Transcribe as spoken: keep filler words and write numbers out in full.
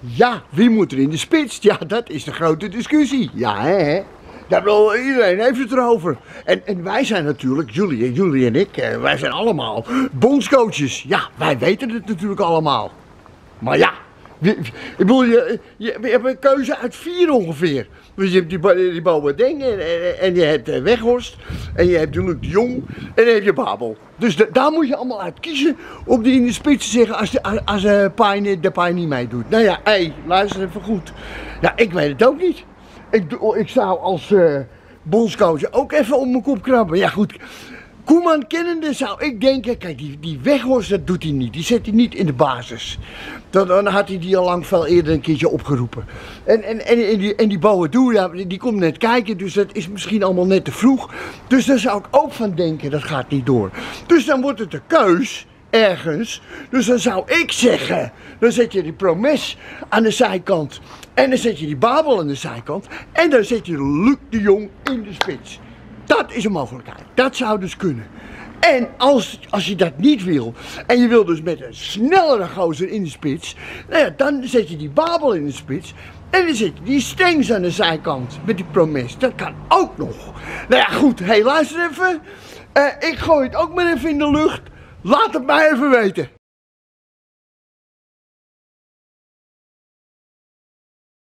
Ja, wie moet er in de spits? Ja, dat is de grote discussie. Ja, hè? hè? Ja, bedoel, iedereen heeft het erover. En, en wij zijn natuurlijk, jullie, jullie en ik, eh, wij zijn allemaal bondscoaches. Ja, wij weten het natuurlijk allemaal. Maar ja, je, ik bedoel, je, je, je hebt een keuze uit vier ongeveer. Dus je hebt die, die Boateng en, en, en je hebt uh, Weghorst en je hebt Luc de Jong en dan heb je Babel. Dus de, daar moet je allemaal uit kiezen om die in de spits te zeggen als de, als uh, Pai, de Pai niet meedoet. Nou ja, hé, hey, luister even goed. Ja, ik weet het ook niet. Ik, ik zou als uh, bondscoach ook even op mijn kop krabben. Ja goed, Koeman kennende zou ik denken, kijk die, die Weghorst dat doet hij niet. Die zet hij niet in de basis. Dan, dan had hij die al lang veel eerder een keertje opgeroepen. En, en, en, en die, en die Boadu, ja, die komt net kijken, dus dat is misschien allemaal net te vroeg. Dus daar zou ik ook van denken, dat gaat niet door. Dus dan wordt het de keus. Ergens. Dus dan zou ik zeggen, dan zet je die Promes aan de zijkant. En dan zet je die Babel aan de zijkant. En dan zet je Luc de Jong in de spits. Dat is een mogelijkheid. Dat zou dus kunnen. En als, als je dat niet wil, en je wil dus met een snellere gozer in de spits, nou ja, dan zet je die Babel in de spits. En dan zet je die Stengs aan de zijkant met die Promes. Dat kan ook nog. Nou ja, goed. Hé, hey, luister even. Uh, ik gooi het ook maar even in de lucht. Laat het mij even weten.